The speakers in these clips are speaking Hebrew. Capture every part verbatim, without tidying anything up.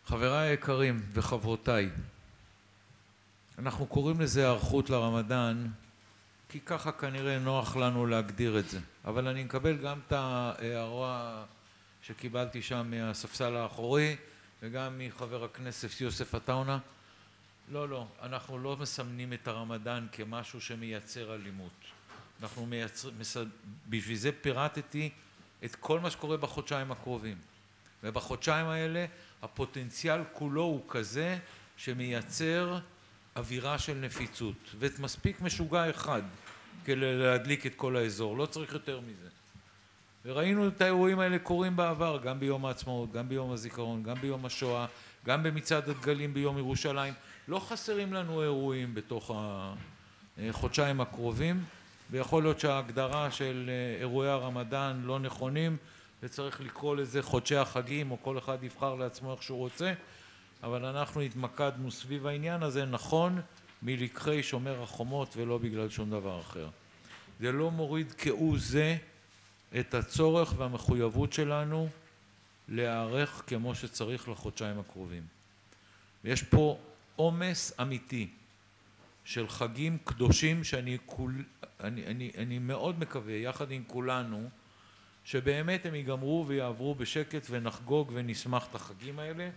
חבריי היקרים וחברותיי, אנחנו קוראים לזה היערכות לרמדאן כי ככה כנראה נוח לנו להגדיר את זה, אבל אני מקבל גם את ההערה שקיבלתי שם מהספסל האחורי וגם מחבר הכנסת יוסף עטאונה. לא, לא, אנחנו לא מסמנים את הרמדאן כמשהו שמייצר אלימות. אנחנו מייצר, בשביל זה פירטתי את כל מה שקורה בחודשיים הקרובים. ובחודשיים האלה הפוטנציאל כולו הוא כזה שמייצר אווירה של נפיצות. ומספיק משוגע אחד כדי להדליק את כל האזור, לא צריך יותר מזה. וראינו את האירועים האלה קורים בעבר, גם ביום העצמאות, גם ביום הזיכרון, גם ביום השואה, גם במצעד הדגלים ביום ירושלים. לא חסרים לנו אירועים בתוך החודשיים הקרובים, ויכול להיות שההגדרה של אירועי הרמדאן לא נכונים, וצריך לקרוא לזה חודשי החגים, או כל אחד יבחר לעצמו איך שהוא רוצה, אבל אנחנו התמקדנו סביב העניין הזה, נכון, מלקחי שומר החומות ולא בגלל שום דבר אחר. זה לא מוריד כהוא זה את הצורך והמחויבות שלנו להיערך כמו שצריך לחודשיים הקרובים. ויש פה עומס אמיתי של חגים קדושים שאני כול, אני, אני, אני מאוד מקווה, יחד עם כולנו, שבאמת הם ייגמרו ויעברו בשקט ונחגוג ונשמח את החגים האלה,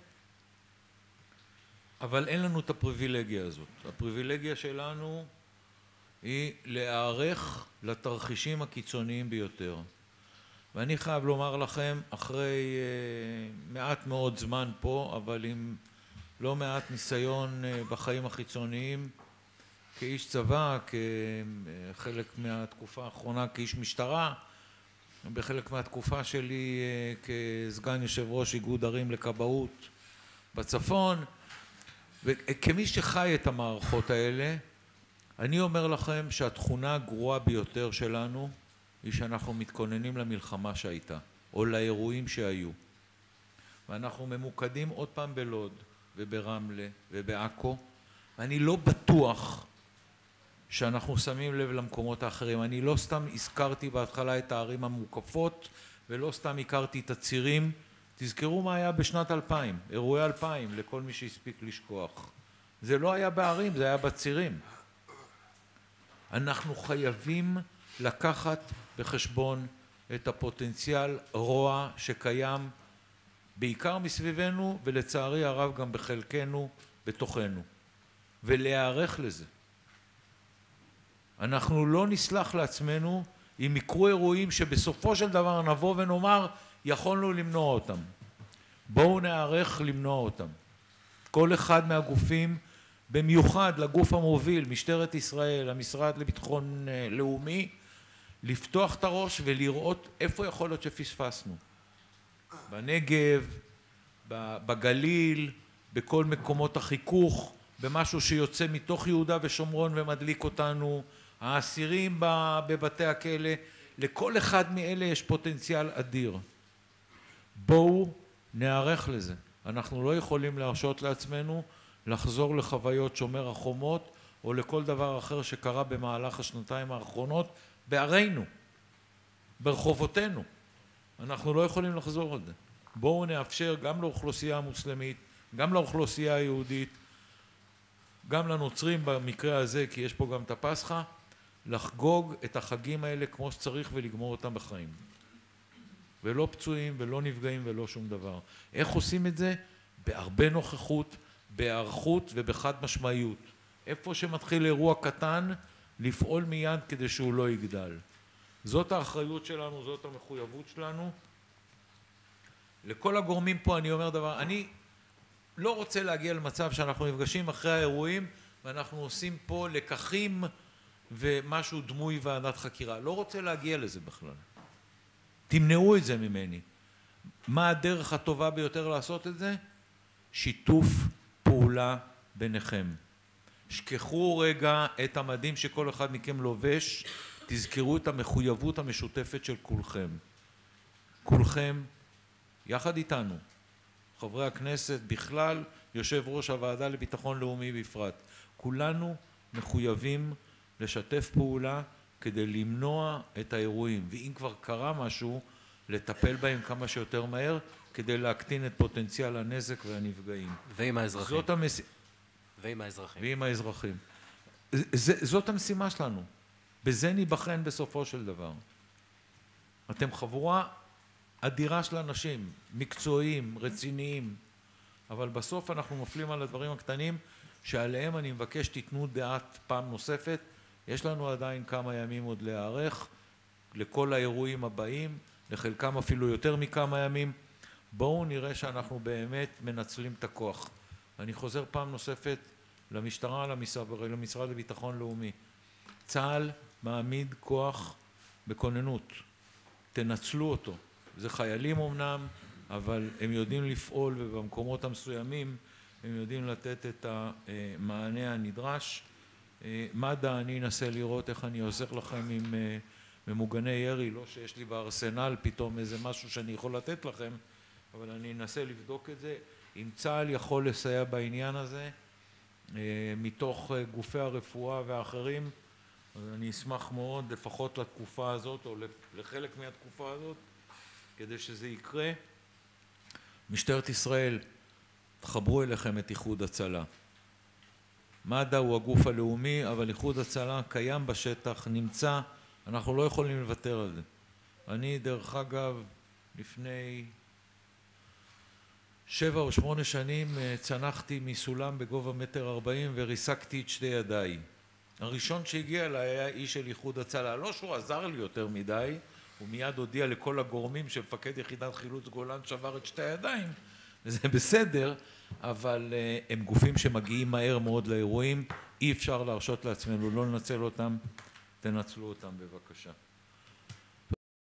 אבל אין לנו את הפריבילגיה הזאת. הפריבילגיה שלנו היא להיערך לתרחישים הקיצוניים ביותר. ואני חייב לומר לכם, אחרי uh, מעט מאוד זמן פה, אבל עם לא מעט ניסיון uh, בחיים החיצוניים, כאיש צבא, כחלק מהתקופה האחרונה כאיש משטרה, בחלק מהתקופה שלי כסגן יושב ראש איגוד ערים לכבאות בצפון, וכמי שחי את המערכות האלה, אני אומר לכם שהתכונה הגרועה ביותר שלנו היא שאנחנו מתכוננים למלחמה שהייתה, או לאירועים שהיו. ואנחנו ממוקדים עוד פעם בלוד וברמלה ובעכו, ואני לא בטוח שאנחנו שמים לב למקומות האחרים. אני לא סתם הזכרתי בהתחלה את הערים המוקפות, ולא סתם הכרתי את הצירים. תזכרו מה היה בשנת אלפיים, אירועי אלפיים, לכל מי שהספיק לשכוח. זה לא היה בערים, זה היה בצירים. אנחנו חייבים לקחת בחשבון את הפוטנציאל רוע שקיים בעיקר מסביבנו, ולצערי הרב גם בחלקנו, בתוכנו, ולהיערך לזה. אנחנו לא נסלח לעצמנו אם יקרו אירועים שבסופו של דבר נבוא ונאמר יכולנו למנוע אותם. בואו נערך למנוע אותם. כל אחד מהגופים, במיוחד לגוף המוביל, משטרת ישראל, המשרד לביטחון לאומי, לפתוח את הראש ולראות איפה יכול להיות שפספסנו. בנגב, בגליל, בכל מקומות החיכוך, במשהו שיוצא מתוך יהודה ושומרון ומדליק אותנו, האסירים בבתי הכלא, לכל אחד מאלה יש פוטנציאל אדיר. בואו נערך לזה. אנחנו לא יכולים להרשות לעצמנו לחזור לחוויות שומר החומות, או לכל דבר אחר שקרה במהלך השנתיים האחרונות, בערינו, ברחובותינו. אנחנו לא יכולים לחזור על זה. בואו נאפשר גם לאוכלוסייה המוסלמית, גם לאוכלוסייה היהודית, גם לנוצרים במקרה הזה, כי יש פה גם את הפסחא, לחגוג את החגים האלה כמו שצריך ולגמור אותם בחיים. ולא פצועים ולא נפגעים ולא שום דבר. איך עושים את זה? בהרבה נוכחות, בהיערכות ובחד משמעיות. איפה שמתחיל אירוע קטן, לפעול מיד כדי שהוא לא יגדל. זאת האחריות שלנו, זאת המחויבות שלנו. לכל הגורמים פה אני אומר דבר, אני לא רוצה להגיע למצב שאנחנו נפגשים אחרי האירועים ואנחנו עושים פה לקחים ומשהו דמוי ועדת חקירה. לא רוצה להגיע לזה בכלל. תמנעו את זה ממני. מה הדרך הטובה ביותר לעשות את זה? שיתוף פעולה ביניכם. שכחו רגע את המדים שכל אחד מכם לובש, תזכרו את המחויבות המשותפת של כולכם. כולכם, יחד איתנו, חברי הכנסת בכלל, יושב ראש הוועדה לביטחון לאומי בפרט, כולנו מחויבים לשתף פעולה כדי למנוע את האירועים, ואם כבר קרה משהו, לטפל בהם כמה שיותר מהר, כדי להקטין את פוטנציאל הנזק והנפגעים. ועם האזרחים. זאת המש... ועם האזרחים. ועם האזרחים. זה, זאת המשימה שלנו. בזה ניבחן בסופו של דבר. אתם חבורה אדירה של אנשים, מקצועיים, רציניים, אבל בסוף אנחנו נופלים על הדברים הקטנים שעליהם אני מבקש תיתנו דעת פעם נוספת. יש לנו עדיין כמה ימים עוד להיערך לכל האירועים הבאים, לחלקם אפילו יותר מכמה ימים. בואו נראה שאנחנו באמת מנצלים את הכוח. אני חוזר פעם נוספת למשטרה, למשרד, למשרד לביטחון לאומי. צה"ל מעמיד כוח בכוננות. תנצלו אותו. זה חיילים אמנם, אבל הם יודעים לפעול, ובמקומות המסוימים הם יודעים לתת את המענה הנדרש. מד"א, אני אנסה לראות איך אני עוזר לכם עם ממוגני ירי, לא שיש לי בארסנל פתאום איזה משהו שאני יכול לתת לכם, אבל אני אנסה לבדוק את זה. אם צה"ל יכול לסייע בעניין הזה, מתוך גופי הרפואה והאחרים, אז אני אשמח מאוד, לפחות לתקופה הזאת, או לחלק מהתקופה הזאת, כדי שזה יקרה. משטרת ישראל, תחברו אליכם את איחוד הצלה. מד"א הוא הגוף הלאומי, אבל איחוד הצלה קיים בשטח, נמצא, אנחנו לא יכולים לוותר על זה. אני, דרך אגב, לפני שבע או שמונה שנים צנחתי מסולם בגובה מטר ארבעים וריסקתי את שתי ידיי. הראשון שהגיע אליי היה איש של איחוד הצלה. לא שהוא עזר לי יותר מדי, הוא מיד הודיע לכל הגורמים שמפקד יחידת חילוץ גולן שבר את שתי הידיים, וזה בסדר, אבל הם גופים שמגיעים מהר מאוד לאירועים, אי אפשר להרשות לעצמנו לא לנצל אותם, תנצלו אותם בבקשה.